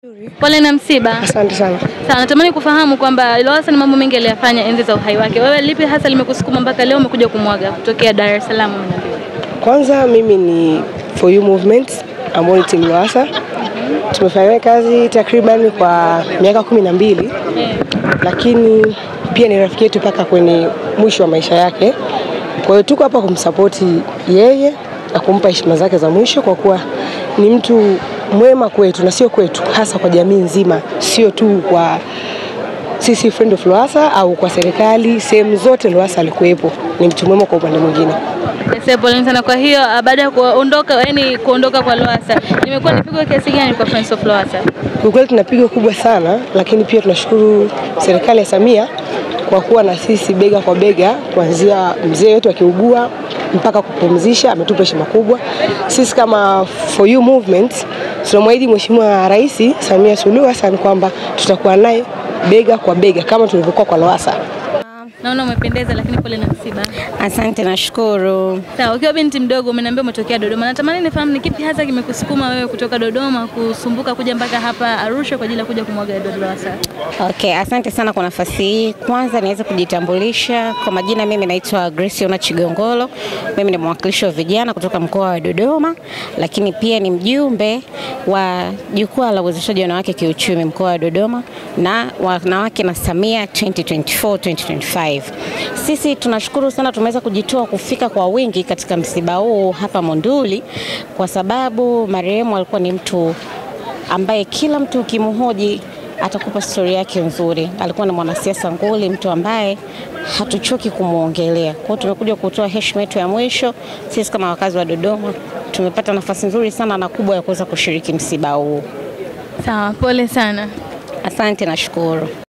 Pole na msiba. Asante sana. Sawa, natamani kufahamu kwamba Lowassa ni mambo mengi aliyafanya enzi za uhai wake. Wewe lipi hasa limekusukuma mpaka leo umekuja kumwaga kutokea Dar es Salaam unaambiwa? Kwanza mimi ni For You Movement ambao ni timu Lowassa. Tumefanya kazi takriban kwa miaka 12. Lakini pia ni rafiki yetu mpaka kwenye mwisho wa maisha yake. Kwa hiyo tuko hapa kumsupport yeye na kumpa heshima zake za mwisho kwa kuwa ni mtu mwema kwetu na sio kwetu, hasa kwa jamii nzima, sio tu kwa sisi Friend of Lowassa au kwa serikali, sehemu zote Lowassa alikuwepo. Ni mtu mwema kwa upande mwingine. Pole sana. Kwa hiyo baada ya kuondoka kwa Lowassa, nimekuwa nipigo kiasi gani kwa Friends of Lowassa? Kwa kweli tunapigo kubwa sana, lakini pia tunashukuru serikali ya Samia kwa kuwa na sisi bega kwa bega kuanzia mzee wetu akiugua mpaka kupumzisha, ametupa heshima kubwa. Sisi kama For You Movement tunamwahidi Mheshimiwa Rais Samia Suluhu Hassan kwamba tutakuwa naye bega kwa bega kama tulivyokuwa kwa Lowassa. Naona umependeza, lakini pole na msiba. Asante, nashukuru. Sawa, ukiwa binti mdogo umeniambia umetokea Dodoma. Natamani nifahamu ni kipi hasa kimekusukuma wewe kutoka Dodoma kusumbuka kuja mpaka hapa Arusha kwa ajili ya kuja kumwaga Edward Lowassa? Okay, asante sana kwa nafasi hii. Kwanza niweze kujitambulisha kwa majina, mimi naitwa Grace Ona Chigongolo. Mimi ni mwakilishi wa vijana kutoka mkoa wa Dodoma, lakini pia ni mjumbe wa jukwaa la uwezeshaji wanawake kiuchumi mkoa wa Dodoma na wanawake na Samia 2024-2025. Sisi tunashukuru sana tumeweza kujitoa kufika kwa wingi katika msiba huu hapa Monduli kwa sababu marehemu alikuwa ni mtu ambaye kila mtu ukimhoji atakupa story yake nzuri. Alikuwa ni mwanasiasa nguli, mtu ambaye hatuchoki kumuongelea. Kwa hiyo tumekuja kutoa heshima yetu ya mwisho. Sisi kama wakazi wa Dodoma tumepata nafasi nzuri sana na kubwa ya kuweza kushiriki msiba huu. Sawa, pole sana. Asante, nashukuru.